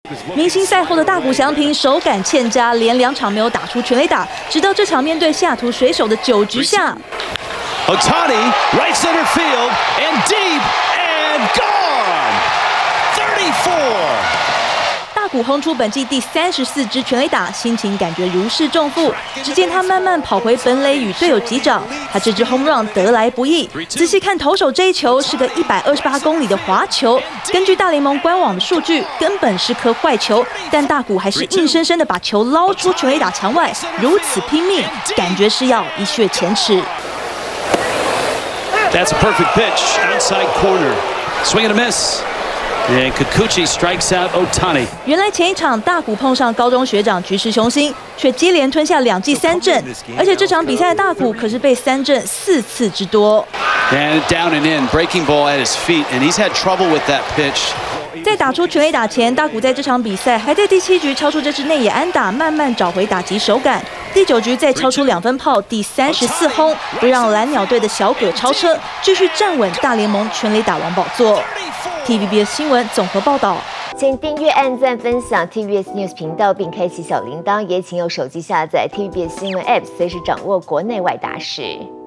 明星赛后的大谷翔平手感欠佳，连2场没有打出全垒打，直到这场面对西雅图水手的9局下。 Ohtani, right center field, and deep, and gone! 34! 大谷轰出本季第34支全垒打，心情感觉如释重负。只见他慢慢跑回本垒与队友击掌，他这支 home run 得来不易。仔细看投手这一球是个128公里的滑球，根据大联盟官网的数据，根本是颗坏球，但大谷还是硬生生的把球捞出全垒打墙外，如此拼命，感觉是要一雪前耻。 That's a perfect pitch, outside corner. Swing and a miss. And Kikuchi strikes out Ohtani. 原来前一场大谷碰上高中学长菊池雄星，却接连吞下2记3振，而且这场比赛的大谷可是被3振4次之多。 And down and in, breaking ball at his feet, and he's had trouble with that pitch. 在打出全垒打前，大谷在这场比赛还在第7局敲出这支内野安打，慢慢找回打击手感。第9局再敲出2分炮，第34轰，不让蓝鸟队的小葛超车，继续站稳大联盟全垒打王宝座。TVBS 新闻综合报道。 请订阅、按赞、分享 TVBS News 频道，并开启小铃铛，也请用手机下载 TVBS 新闻 App， 随时掌握国内外大事。